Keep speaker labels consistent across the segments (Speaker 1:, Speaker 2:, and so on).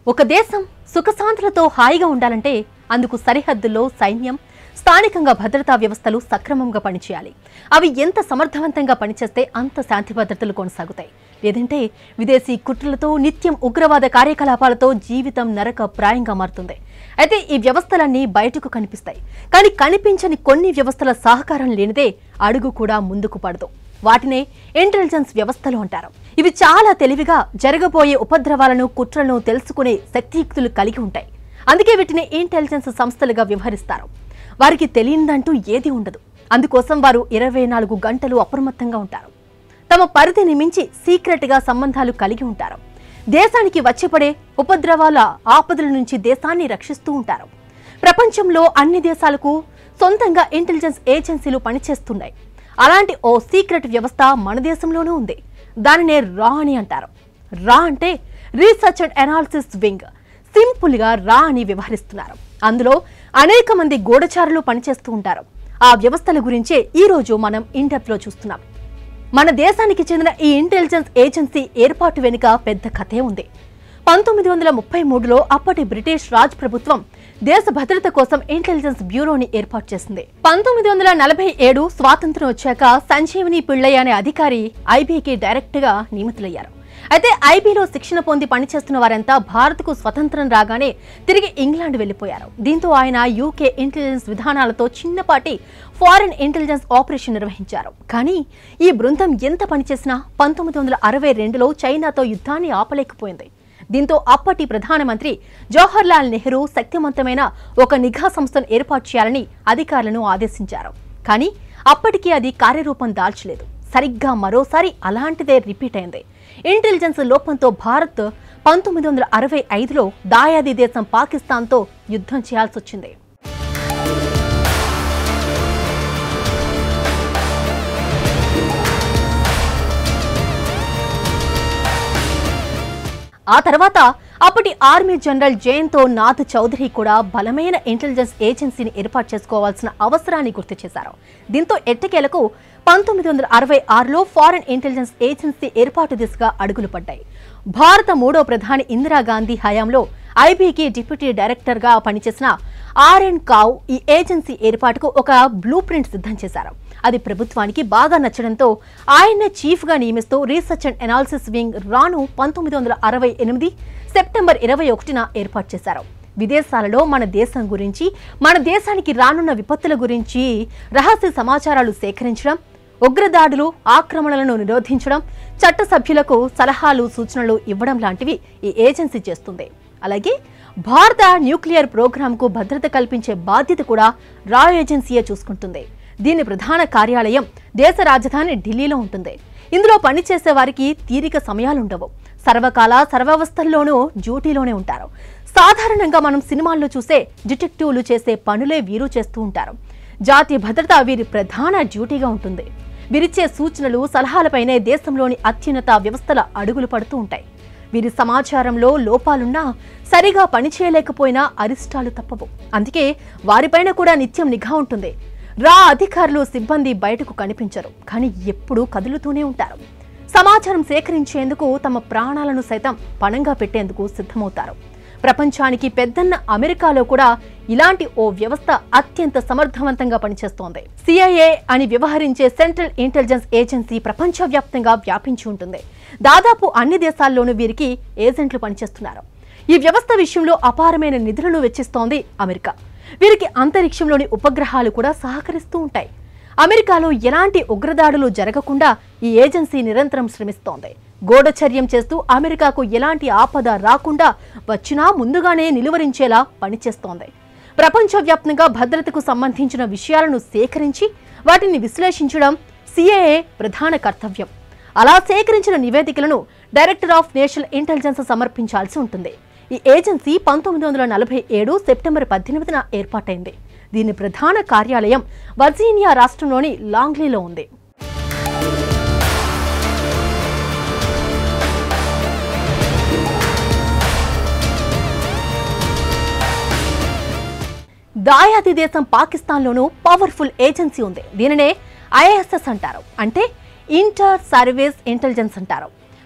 Speaker 1: ఒక దేశం సుఖశాంతులతో హాయిగా ఉండాలంటే అందుకు సరిహద్దుల్లో సైన్యం, స్థానికంగా భద్రతా వ్యవస్థలు సక్రమంగా పనిచేయాలి. అవి ఎంత సమర్థవంతంగా పనిచేస్తే అంత శాంతి భద్రతలు కొనసాగుతాయి. లేదంటే విదేశీ కుట్రలతో, నిత్యం ఉగ్రవాద కార్యకలాపాలతో జీవితం నరక ప్రాయంగా మారుతుంది. అయితే ఈ వ్యవస్థలన్నీ బయటకు కనిపిస్తాయి, కానీ కనిపించని కొన్ని వ్యవస్థల సహకారం లేనిదే అడుగు కూడా ముందుకు పడదు. వాటినే ఇంటెలిజెన్స్ వ్యవస్థలు అంటారు. ఇవి చాలా తెలివిగా జరగబోయే ఉపద్రవాలను, కుట్రలను తెలుసుకునే శక్తియుక్తులు కలిగి ఉంటాయి. అందుకే వీటిని ఇంటెలిజెన్స్ సంస్థలుగా వ్యవహరిస్తారు. వారికి తెలియనిదంటూ ఏదీ ఉండదు. అందుకోసం వారు 24 గంటలు అప్రమత్తంగా ఉంటారు. తమ పరిధిని మించి సీక్రెట్గా సంబంధాలు కలిగి ఉంటారు. దేశానికి వచ్చిపడే ఉపద్రవాల ఆపదల నుంచి దేశాన్ని రక్షిస్తూ ఉంటారు. ప్రపంచంలో అన్ని దేశాలకు సొంతంగా ఇంటెలిజెన్స్ ఏజెన్సీలు పనిచేస్తున్నాయి. అలాంటి ఓ సీక్రెట్ వ్యవస్థ మన దేశంలోనూ ఉంది. దానినే రా అని అంటారు. రా అంటే రీసెర్చ్ అండ్ అనాలిసిస్ వింగ్. సింపుల్గా రా అని వ్యవహరిస్తున్నారు. అందులో అనేక మంది గూఢచారులు పనిచేస్తూ ఉంటారు. ఆ వ్యవస్థల గురించే ఈరోజు మనం ఇన్డెప్త్లో చూస్తున్నాం. మన దేశానికి చెందిన ఈ ఇంటెలిజెన్స్ ఏజెన్సీ ఏర్పాటు వెనుక పెద్ద కథే ఉంది. 1933లో అప్పటి బ్రిటిష్ రాజ్ ప్రభుత్వం దేశ భద్రత కోసం ఇంటెలిజెన్స్ బ్యూరోని ఏర్పాటు చేసింది. 1947 స్వాతంత్ర్యం వచ్చాక సంజీవని పిళ్ళయ్య అనే అధికారి ఐబీకి డైరెక్ట్ గా నియమితులయ్యారు. అయితే ఐబీలో శిక్షణ పొంది పనిచేస్తున్న వారంతా భారత్కు స్వతంత్రం రాగానే తిరిగి ఇంగ్లాండ్ వెళ్లిపోయారు. దీంతో ఆయన యూకే ఇంటెలిజెన్స్ విధానాలతో చిన్నపాటి ఫారిన్ ఇంటెలిజెన్స్ ఆపరేషన్ నిర్వహించారు. కానీ ఈ బృందం ఎంత పనిచేసినా 1962లో చైనాతో యుద్ధాన్ని ఆపలేకపోయింది. దీంతో అప్పటి ప్రధానమంత్రి జవహర్లాల్ నెహ్రూ శక్తివంతమైన ఒక నిఘా సంస్థను ఏర్పాటు చేయాలని అధికారులను ఆదేశించారు. కానీ అప్పటికీ అది కార్యరూపం దాల్చలేదు. సరిగ్గా మరోసారి అలాంటిదే రిపీట్ అయింది. ఇంటెలిజెన్స్ లోపంతో భారత్ 1965లో దాయాది దేశం పాకిస్తాన్తో యుద్ధం చేయాల్సి వచ్చింది. ఆ తర్వాత అప్పటి ఆర్మీ జనరల్ జయంతో నాథ్ చౌదరి కూడా బలమైన ఇంటెలిజెన్స్ ఏజెన్సీని ఏర్పాటు చేసుకోవాల్సిన అవసరాన్ని గుర్తు చేశారు. దీంతో ఎట్టకేలకు 1966లో ఫారిన్ ఇంటెలిజెన్స్ ఏజెన్సీ ఏర్పాటు దిశగా అడుగులు పడ్డాయి. భారత 3వ ప్రధాని ఇందిరాగాంధీ హయాంలో ఐబీకి డిప్యూటీ డైరెక్టర్గా పనిచేసిన ఆర్ఎన్ కావ్ ఈ ఏజెన్సీ ఏర్పాటుకు ఒక బ్లూ ప్రింట్ సిద్ధం చేశారు. అది ప్రభుత్వానికి బాగా నచ్చడంతో ఆయన్నే చీఫ్గా నియమిస్తూ రీసెర్చ్ అండ్ అనాలిసిస్ వింగ్ రాను 1968 సెప్టెంబర్ 21న ఏర్పాటు చేశారు. విదేశాలలో మన దేశం గురించి, మన దేశానికి రానున్న విపత్తుల గురించి రహస్య సమాచారాలు సేకరించడం, ఉగ్రదాడులు, ఆక్రమణలను నిరోధించడం, చట్టసభ్యులకు సలహాలు, సూచనలు ఇవ్వడం లాంటివి ఈ ఏజెన్సీ చేస్తుంది. అలాగే భారత న్యూక్లియర్ ప్రోగ్రాంకు భద్రత కల్పించే బాధ్యత కూడా రా ఏజెన్సీయే చూసుకుంటుంది. దీని ప్రధాన కార్యాలయం దేశ రాజధాని ఢిల్లీలో ఉంటుంది. ఇందులో పనిచేసే వారికి తీరిక సమయాలుండవు. సర్వకాల సర్వావస్థల్లోనూ డ్యూటీలోనే ఉంటారు. సాధారణంగా మనం సినిమాల్లో చూసే డిటెక్టివ్లు చేసే పనులే వీరు చేస్తూ ఉంటారు. జాతీయ భద్రత వీరి ప్రధాన డ్యూటీగా ఉంటుంది. వీరిచ్చే సూచనలు, సలహాలపైనే దేశంలోని అత్యున్నత వ్యవస్థల అడుగులు పడుతూ ఉంటాయి. వీరి సమాచారంలో లోపాలున్నా, సరిగా పనిచేయలేకపోయినా అరిష్టాలు తప్పవు. అందుకే వారిపైన కూడా నిత్యం నిఘా ఉంటుంది. రా అధికారులు, సిబ్బంది బయటకు కనిపించరు, కానీ ఎప్పుడూ కదులుతూనే ఉంటారు. సమాచారం సేకరించేందుకు తమ ప్రాణాలను సైతం పణంగా పెట్టేందుకు సిద్ధమవుతారు. ప్రపంచానికి పెద్దన్న అమెరికాలో కూడా ఇలాంటి ఓ వ్యవస్థ అత్యంత సమర్థవంతంగా పనిచేస్తోంది. సిఐఏ అని వ్యవహరించే సెంట్రల్ ఇంటెలిజెన్స్ ఏజెన్సీ ప్రపంచవ్యాప్తంగా వ్యాపించి ఉంటుంది. దాదాపు అన్ని దేశాల్లోనూ వీరికి ఏజెంట్లు పనిచేస్తున్నారు. ఈ వ్యవస్థ విషయంలో అపారమైన నిధులను వెచ్చిస్తోంది అమెరికా. వీరికి అంతరిక్షంలోని ఉపగ్రహాలు కూడా సహకరిస్తూ ఉంటాయి. అమెరికాలో ఎలాంటి ఉగ్రదాడులు జరగకుండా ఈ ఏజెన్సీ నిరంతరం శ్రమిస్తోంది. గూఢచర్యం చేస్తూ అమెరికాకు ఎలాంటి ఆపద రాకుండా వచ్చినా ముందుగానే నిలువరించేలా పనిచేస్తోంది. ప్రపంచవ్యాప్తంగా భద్రతకు సంబంధించిన విషయాలను సేకరించి వాటిని విశ్లేషించడం సిఐఏ ప్రధాన కర్తవ్యం. అలా సేకరించిన నివేదికలను డైరెక్టర్ ఆఫ్ నేషనల్ ఇంటెలిజెన్స్ సమర్పించాల్సి ఉంటుంది. ఈ ఏజెన్సీ 1947 సెప్టెంబర్ 18న ఏర్పాటైంది. దీని ప్రధాన కార్యాలయం వర్జీనియా రాష్ట్రంలోని లాంగ్లీలో ఉంది. దాయాది దేశం పాకిస్తాన్లోనూ పవర్ఫుల్ ఏజెన్సీ ఉంది. దీనినే ఐఎస్ఎస్ అంటారు, అంటే ఇంటర్ సర్వీస్ ఇంటెలిజెన్స్ అంటారు.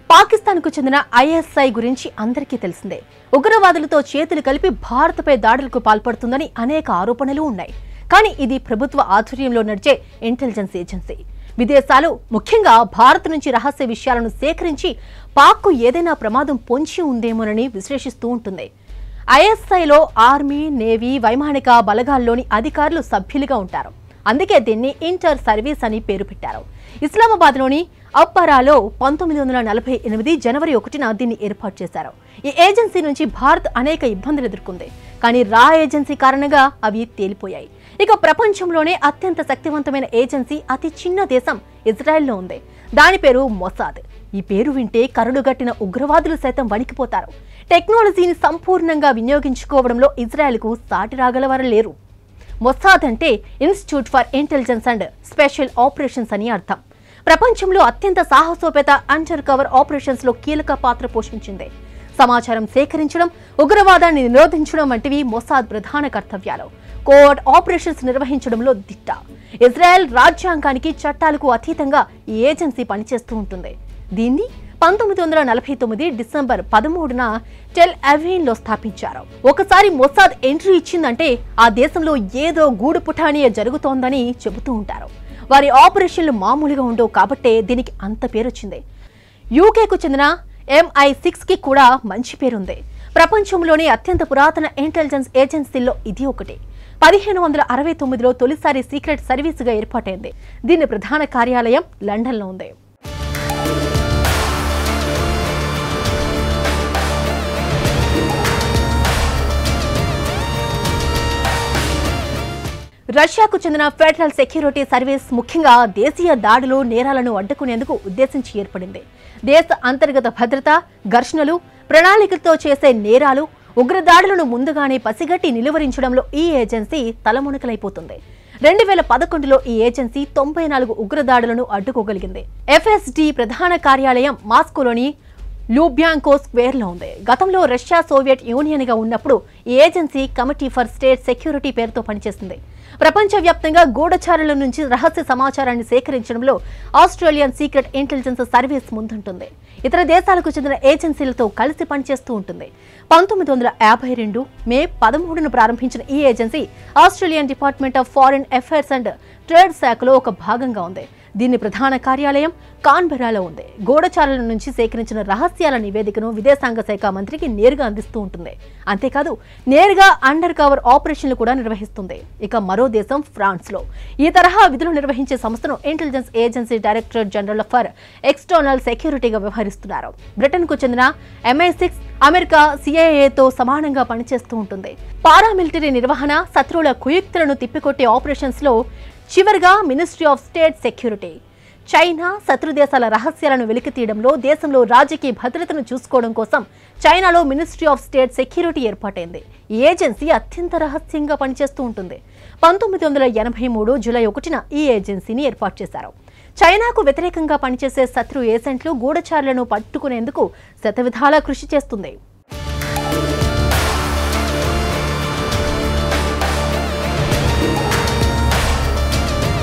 Speaker 1: పాకిస్తాన్కు చెందిన ఐఎస్ఐ గురించి అందరికీ తెలిసిందే. ఉగ్రవాదులతో చేతులు కలిపి భారత్పై దాడులకు పాల్పడుతుందని అనేక ఆరోపణలు ఉన్నాయి. కానీ ఇది ప్రభుత్వ ఆధ్వర్యంలో నడిచే ఇంటెలిజెన్స్ ఏజెన్సీ. విదేశాలు, ముఖ్యంగా భారత్ నుంచి రహస్య విషయాలను సేకరించి పాక్కు ఏదైనా ప్రమాదం పొంచి ఉందేమోనని విశ్లేషిస్తూ ఉంటుంది. ఐఎస్ఐలో ఆర్మీ, నేవీ, వైమానిక బలగాల్లోని అధికారులు సభ్యులుగా ఉంటారు. అందుకే దీన్ని ఇంటర్ సర్వీస్ అని పేరు పెట్టారు. ఇస్లామాబాద్లోని అప్పరాలో 1948 జనవరి 1న దీన్ని ఏర్పాటు చేశారు. ఈ ఏజెన్సీ నుంచి భారత్ అనేక ఇబ్బందులు ఎదుర్కొంది. కానీ రా ఏజెన్సీ కారణంగా అవి తేలిపోయాయి. ఇక ప్రపంచంలోనే అత్యంత శక్తివంతమైన ఏజెన్సీ అతి చిన్న దేశం ఇజ్రాయెల్లో ఉంది. దాని పేరు మొసాద్. ఈ పేరు వింటే కరుడుగట్టిన ఉగ్రవాదులు సైతం వణికిపోతారు. టెక్నాలజీని సంపూర్ణంగా వినియోగించుకోవడంలో ఇజ్రాయెల్కు సాటి రాగలవారు లేరు. మొసాద్ అంటే institute for intelligence and special operations అని అర్థం. ప్రపంచంలో అత్యంత సాహసోపేత అండర్ కవర్ ఆపరేషన్స్ లో కీలక పాత్ర పోషించింది. సమాచారం సేకరించడం, ఉగ్రవాదాన్ని నిరోధించడం వంటివి మొసాద్ ప్రధాన కర్తవ్యాలు. కోవర్ట్ ఆపరేషన్స్ నిర్వహించడంలో దిట్ట. ఇజ్రాయెల్ రాజ్యాంగానికి, చట్టాలకు అతీతంగా ఈ ఏజెన్సీ పనిచేస్తూ ఉంటుంది. దీన్ని 1949 డిసెంబర్ 13న టెల్ అవీవ్లో స్థాపించారు. ఒకసారి మొసాద్ ఎంట్రీ ఇచ్చిందంటే ఆ దేశంలో ఏదో గూడు పుటానియే జరుగుతోందని చెబుతూ ఉంటారు. వారి ఆపరేషన్లు మామూలుగా ఉండవు కాబట్టే దీనికి అంత పేరొచ్చింది. యూకేకు చెందిన MI6కి కూడా మంచి పేరుంది. ప్రపంచంలోని అత్యంత పురాతన ఇంటెలిజెన్స్ ఏజెన్సీల్లో ఇది ఒకటి. 1569లో తొలిసారి సీక్రెట్ సర్వీసుగా ఏర్పాటైంది. దీని ప్రధాన కార్యాలయం లండన్లో ఉంది. రష్యాకు చెందిన ఫెడరల్ సెక్యూరిటీ సర్వీస్ ముఖ్యంగా దేశీయ దాడులు, నేరాలను అడ్డుకునేందుకు ఉద్దేశించి ఏర్పడింది. దేశ అంతర్గత భద్రత, ఘర్షణలు, ప్రణాళికలతో చేసే నేరాలు, ఉగ్రదాడులను ముందుగానే పసిగట్టి నిలువరించడంలో ఈ ఏజెన్సీ తలమునకలైపోతుంది. 2011లో ఈ ఏజెన్సీ 94 ఉగ్రదాడులను అడ్డుకోగలిగింది. FSD ప్రధాన కార్యాలయం మాస్కోలోని ల్యూబ్యాన్కో స్క్వేర్లో ఉంది. గతంలో రష్యా సోవియట్ యూనియన్గా ఉన్నప్పుడు ఈ agency committee for state security పేరుతో పనిచేసింది. ప్రపంచవ్యాప్తంగా గూఢచారుల నుంచి రహస్య సమాచారాన్ని సేకరించడంలో ఆస్ట్రేలియన్ సీక్రెట్ ఇంటెలిజెన్స్ సర్వీస్ ముందుంటుంది. ఇతర దేశాలకు చెందిన ఏజెన్సీలతో కలిసి పనిచేస్తూ ఉంటుంది. 1952 మే 13ను ప్రారంభించిన ఈ agency Australian department of foreign affairs and trade శాఖలో ఒక భాగంగా ఉంది. దీని ప్రధాన కార్యాలయం కాన్బెరాలో ఉంది. గూఢచారుల నుంచి సేకరించిన రహస్యాల నివేదికను విదేశాంగ శాఖ మంత్రికి నేరుగా అందిస్తూ ఉంటుంది. అంతేకాదు, నేరుగా అండర్ కవర్ ఆపరేషన్లు కూడా నిర్వహిస్తుంది. ఇక మరో దేశం ఫ్రాన్స్లో ఈ తరహా విధులు నిర్వహించే సంస్థను intelligence agency director general for external సెక్యూరిటీగా వ్యవహరిస్తున్నారు. బ్రిటన్కు చెందిన MI6 అమెరికా CIA సమానంగా పనిచేస్తూ ఉంటుంది. పారామిలిటరీ నిర్వహణ, శత్రువుల కుయుక్తులను తిప్పికొట్టే ఆపరేషన్స్ లో చివరిగా ministry of state security. China, శత్రు దేశాల రహస్యాలను వెలికితీయడంలో, దేశంలో రాజకీయ భద్రతను చూసుకోవడం కోసం చైనాలో మినిస్ట్రీ ఆఫ్ స్టేట్ సెక్యూరిటీ ఏర్పాటైంది. ఈ ఏజెన్సీ అత్యంత రహస్యంగా పనిచేస్తూ ఉంటుంది. 1983 జూలై 1న ఈ ఏజెన్సీని ఏర్పాటు చేశారు. చైనాకు వ్యతిరేకంగా పనిచేసే శత్రు ఏజెంట్లు, గూఢచారులను పట్టుకునేందుకు శతవిధాలా కృషి చేస్తుంది.